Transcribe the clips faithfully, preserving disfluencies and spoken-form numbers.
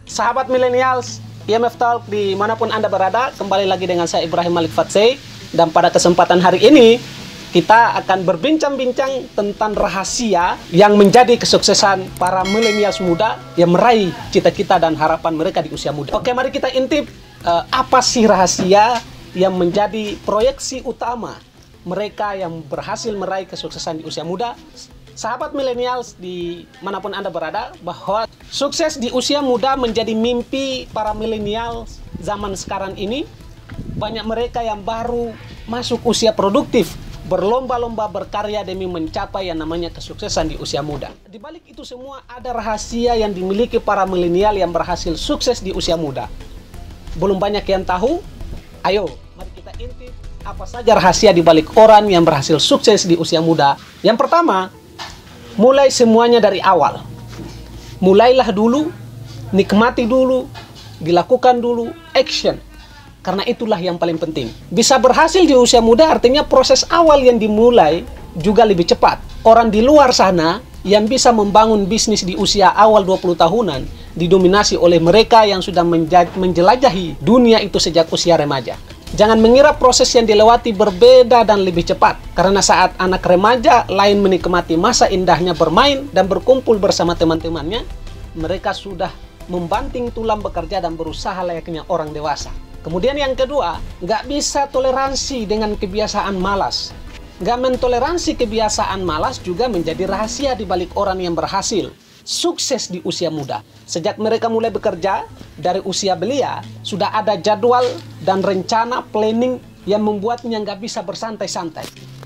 Sahabat milenials, I M F Talk dimanapun Anda berada, kembali lagi dengan saya Ibrahim Malik Fatsey. Dan pada kesempatan hari ini, kita akan berbincang-bincang tentang rahasia yang menjadi kesuksesan para milenials muda yang meraih cita-cita dan harapan mereka di usia muda. Oke, mari kita intip uh, apa sih rahasia yang menjadi proyeksi utama mereka yang berhasil meraih kesuksesan di usia muda. Sahabat milenials dimanapun Anda berada, bahwa sukses di usia muda menjadi mimpi para milenials zaman sekarang ini. Banyak mereka yang baru masuk usia produktif, berlomba-lomba berkarya demi mencapai yang namanya kesuksesan di usia muda. Di balik itu semua ada rahasia yang dimiliki para milenial yang berhasil sukses di usia muda. Belum banyak yang tahu? Ayo, mari kita intip apa saja rahasia di balik orang yang berhasil sukses di usia muda. Yang pertama, mulai semuanya dari awal. Mulailah dulu, nikmati dulu, dilakukan dulu, action. Karena itulah yang paling penting. Bisa berhasil di usia muda artinya proses awal yang dimulai juga lebih cepat. Orang di luar sana yang bisa membangun bisnis di usia awal dua puluh tahunan didominasi oleh mereka yang sudah menjelajahi dunia itu sejak usia remaja. Jangan mengira proses yang dilewati berbeda dan lebih cepat. Karena saat anak remaja lain menikmati masa indahnya bermain dan berkumpul bersama teman-temannya, mereka sudah membanting tulang bekerja dan berusaha layaknya orang dewasa. Kemudian yang kedua, nggak bisa toleransi dengan kebiasaan malas. Nggak mentoleransi kebiasaan malas juga menjadi rahasia di balik orang yang berhasil sukses di usia muda. Sejak mereka mulai bekerja, dari usia belia, sudah ada jadwal dan rencana planning yang membuatnya nggak bisa bersantai-santai.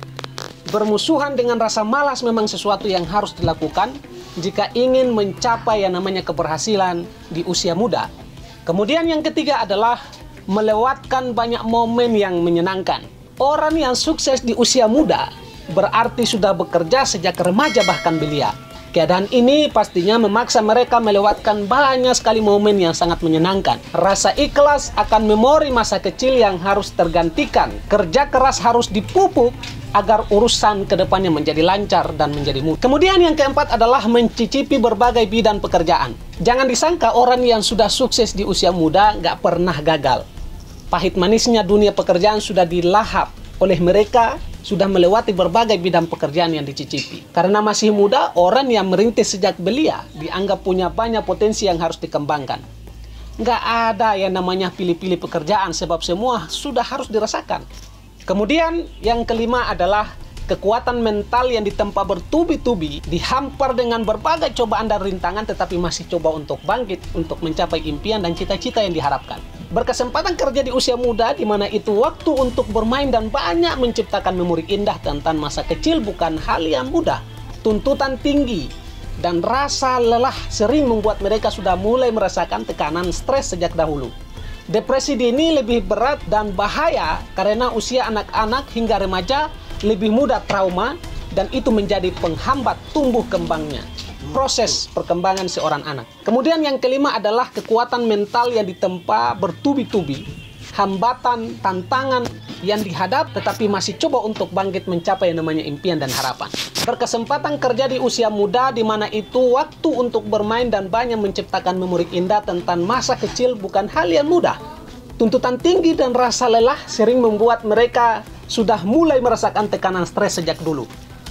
Bermusuhan dengan rasa malas memang sesuatu yang harus dilakukan jika ingin mencapai yang namanya keberhasilan di usia muda. Kemudian yang ketiga adalah melewatkan banyak momen yang menyenangkan. Orang yang sukses di usia muda berarti sudah bekerja sejak remaja bahkan belia. Keadaan ini pastinya memaksa mereka melewatkan banyak sekali momen yang sangat menyenangkan. Rasa ikhlas akan memori masa kecil yang harus tergantikan. Kerja keras harus dipupuk agar urusan kedepannya menjadi lancar dan menjadi mudah. Kemudian yang keempat adalah mencicipi berbagai bidang pekerjaan. Jangan disangka orang yang sudah sukses di usia muda nggak pernah gagal. Pahit manisnya dunia pekerjaan sudah dilahap oleh mereka, sudah melewati berbagai bidang pekerjaan yang dicicipi. Karena masih muda, orang yang merintis sejak belia dianggap punya banyak potensi yang harus dikembangkan. Nggak ada yang namanya pilih-pilih pekerjaan, sebab semua sudah harus dirasakan. Kemudian yang kelima adalah kekuatan mental yang ditempa bertubi-tubi, dihampar dengan berbagai cobaan dan rintangan, tetapi masih coba untuk bangkit, untuk mencapai impian dan cita-cita yang diharapkan. Berkesempatan kerja di usia muda, di mana itu waktu untuk bermain dan banyak menciptakan memori indah tentang masa kecil bukan hal yang mudah. Tuntutan tinggi dan rasa lelah sering membuat mereka sudah mulai merasakan tekanan stres sejak dahulu. Depresi dini lebih berat dan bahaya karena usia anak-anak hingga remaja lebih mudah trauma, dan itu menjadi penghambat tumbuh kembangnya proses perkembangan seorang anak. Kemudian yang kelima adalah kekuatan mental yang ditempa bertubi-tubi, hambatan, tantangan yang dihadap tetapi masih coba untuk bangkit mencapai yang namanya impian dan harapan. Berkesempatan kerja di usia muda, di mana itu waktu untuk bermain dan banyak menciptakan memori indah tentang masa kecil bukan hal yang mudah. Tuntutan tinggi dan rasa lelah sering membuat mereka sudah mulai merasakan tekanan stres sejak dulu.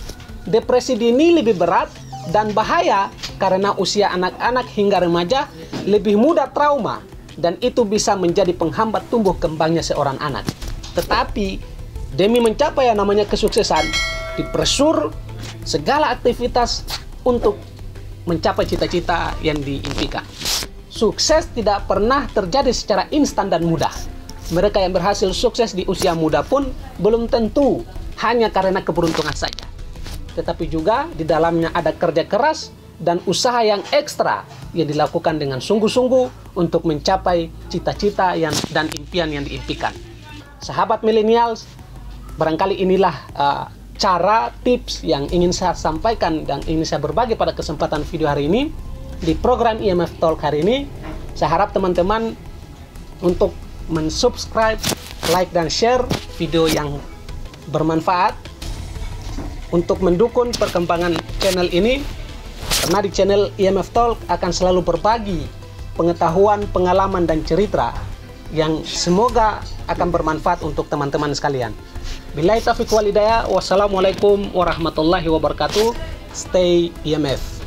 Depresi dini lebih berat dan bahaya karena usia anak-anak hingga remaja lebih mudah trauma, dan itu bisa menjadi penghambat tumbuh kembangnya seorang anak. Tetapi demi mencapai yang namanya kesuksesan, dipresur segala aktivitas untuk mencapai cita-cita yang diimpikan. Sukses tidak pernah terjadi secara instan dan mudah. Mereka yang berhasil sukses di usia muda pun belum tentu hanya karena keberuntungan saja, tetapi juga di dalamnya ada kerja keras dan usaha yang ekstra yang dilakukan dengan sungguh-sungguh untuk mencapai cita-cita yang dan impian yang diimpikan. Sahabat milenials, barangkali inilah uh, cara, tips yang ingin saya sampaikan dan ingin saya berbagi pada kesempatan video hari ini di program I M F Talk hari ini. Saya harap teman-teman untuk mensubscribe, like dan share video yang bermanfaat untuk mendukung perkembangan channel ini, karena di channel I M F Talk akan selalu berbagi pengetahuan, pengalaman, dan cerita yang semoga akan bermanfaat untuk teman-teman sekalian. Billahi taufiq wal hidayah. Wassalamualaikum warahmatullahi wabarakatuh. Stay I M F.